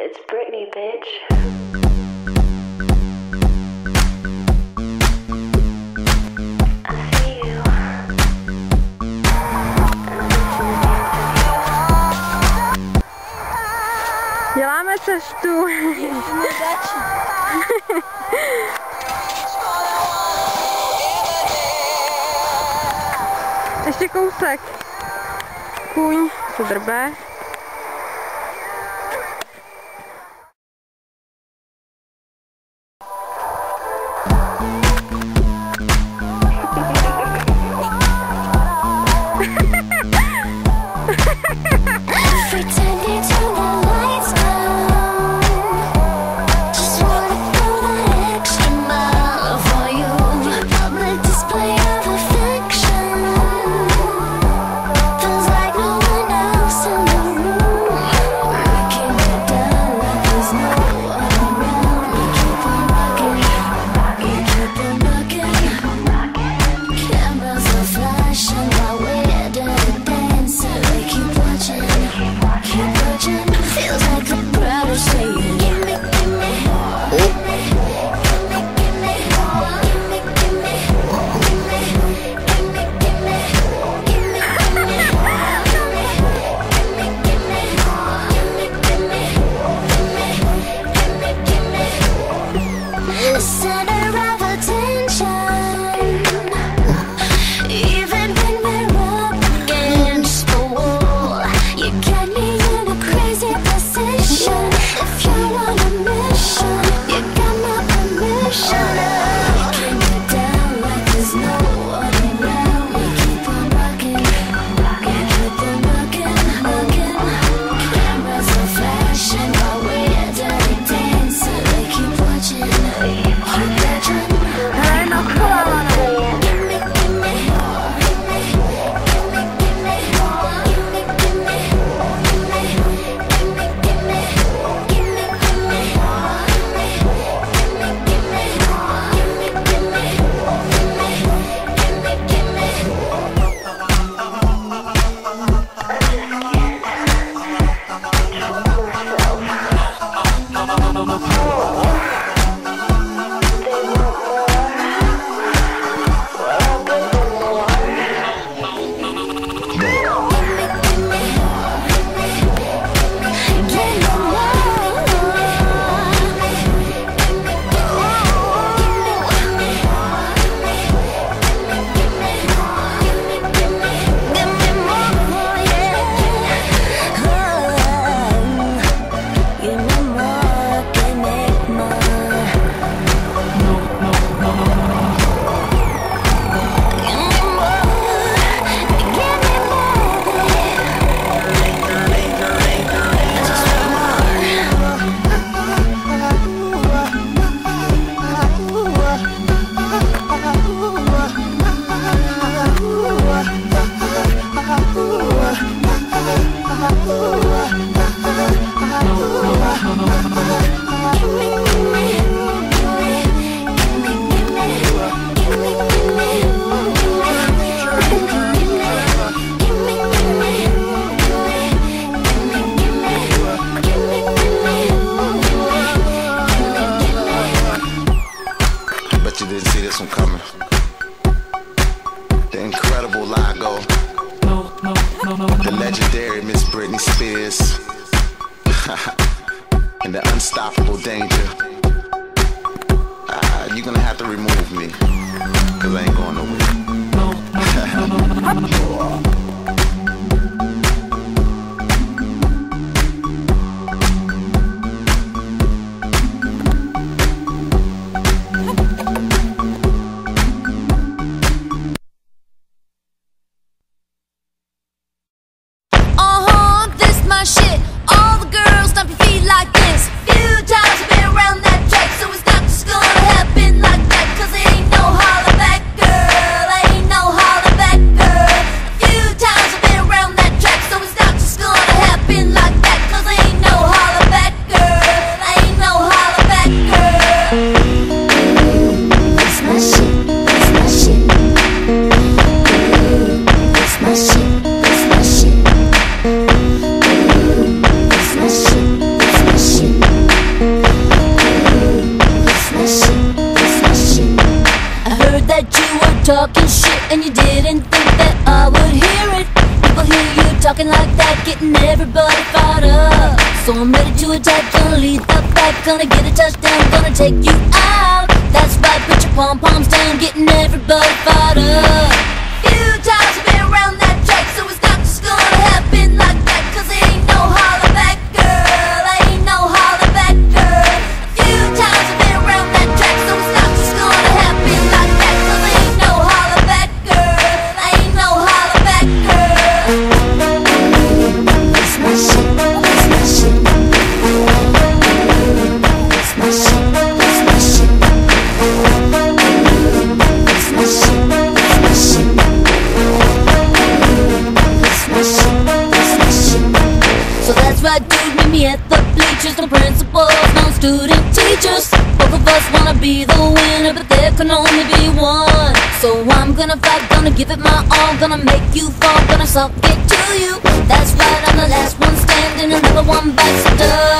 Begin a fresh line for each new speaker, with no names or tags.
It's Britney, bitch. I see you.
Děláme cestu. Ještě kousek. Kůň se drbe.
The legendary Miss Britney Spears and the unstoppable Danger. You're gonna have to remove me, cause I ain't going nowhere.
Shit, all the girls stomp your feet like this. Few times I've been around that track, so it's not just gonna happen like that. Cause it ain't no holler back, girl. Ain't no holler back, girl. A few times talking shit and you didn't think that I would hear it. People hear you talking like that, getting everybody fired up. So I'm ready to attack, gonna lead the fight, gonna get a touchdown, gonna take you out. That's right, put your pom-poms down, getting everybody fired up. Few times I've been around that track, so it's not just gonna happen like that, cause it ain't no holler back, girl, ain't no holler back, girl. A few times I've been around that track, so it's not just gonna happen like that, cause it ain't no holler back, girl, ain't no holler back, girl. It's my shit, it's my shit. It's my shit, it's my shit. It's my shit, it's my shit. It's my shit, it's my shit. So that's right, dude, meet me at the bleachers. No principals, no student teachers. Both of us wanna be the winner, but there can only be one. So I'm gonna fight, gonna give it my all, gonna make you fall, gonna suck it to you. That's right, I'm the last one standing, another one bites the dust.